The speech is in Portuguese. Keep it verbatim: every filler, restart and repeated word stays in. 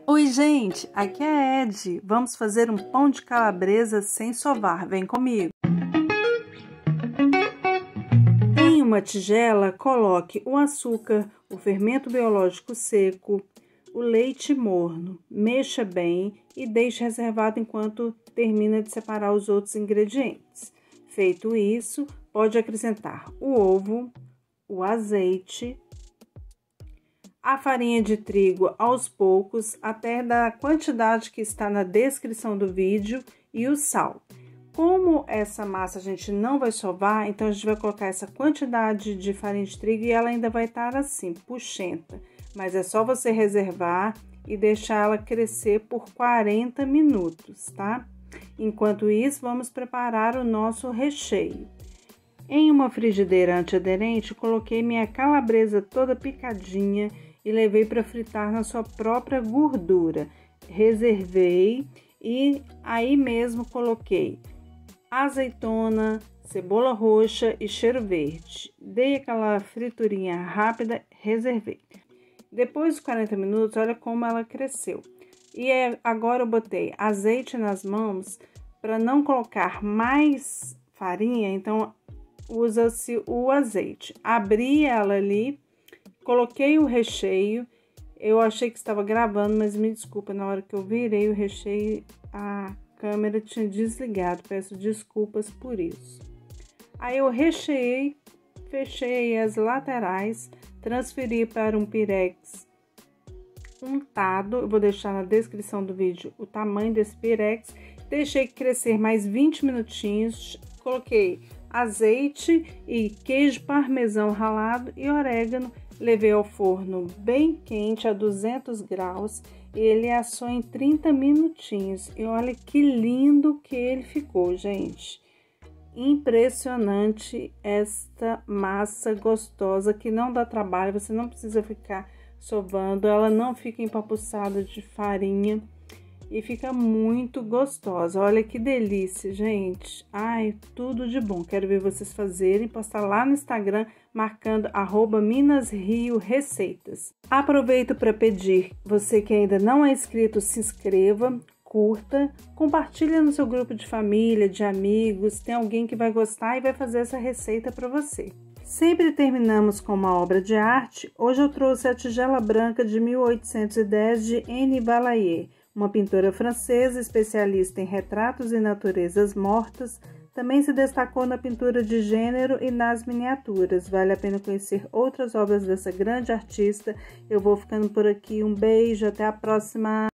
Oi gente, aqui é a Ed. Vamos fazer um pão de calabresa sem sovar, vem comigo. Em uma tigela, coloque o açúcar, o fermento biológico seco, o leite morno, mexa bem e deixe reservado enquanto termina de separar os outros ingredientes. Feito isso, pode acrescentar o ovo, o azeite, a farinha de trigo aos poucos, até da quantidade que está na descrição do vídeo, e o sal. Como essa massa a gente não vai sovar, então a gente vai colocar essa quantidade de farinha de trigo e ela ainda vai estar assim, puxenta. Mas é só você reservar e deixar ela crescer por quarenta minutos, tá? Enquanto isso, vamos preparar o nosso recheio. Em uma frigideira antiaderente, coloquei minha calabresa toda picadinha e levei para fritar na sua própria gordura. Reservei e aí mesmo coloquei azeitona, cebola roxa e cheiro verde. Dei aquela friturinha rápida, reservei. Depois de quarenta minutos, olha como ela cresceu. E agora eu botei azeite nas mãos para não colocar mais farinha, então usa-se o azeite. Abri ela ali, coloquei o recheio. Eu achei que estava gravando, mas me desculpa, na hora que eu virei o recheio, a câmera tinha desligado. Peço desculpas por isso. Aí eu recheei, fechei as laterais, transferi para um pirex untado. Eu vou deixar na descrição do vídeo o tamanho desse pirex. Deixei crescer mais vinte minutinhos. Coloquei azeite e queijo parmesão ralado e orégano. Levei ao forno bem quente a duzentos graus e ele assou em trinta minutinhos. E olha que lindo que ele ficou, gente. Impressionante esta massa gostosa que não dá trabalho, você não precisa ficar sovando, ela não fica empapuçada de farinha e fica muito gostosa. Olha que delícia, gente. Ai, tudo de bom. Quero ver vocês fazerem, postar lá no Instagram, marcando arroba Minas Rio Receitas. Aproveito para pedir, você que ainda não é inscrito, se inscreva, curta, compartilha no seu grupo de família, de amigos, tem alguém que vai gostar e vai fazer essa receita para você. Sempre terminamos com uma obra de arte. Hoje eu trouxe a tigela branca de mil oitocentos e dez de Anne Vallée, uma pintora francesa especialista em retratos e naturezas mortas. Também se destacou na pintura de gênero e nas miniaturas. Vale a pena conhecer outras obras dessa grande artista. Eu vou ficando por aqui. Um beijo, até a próxima!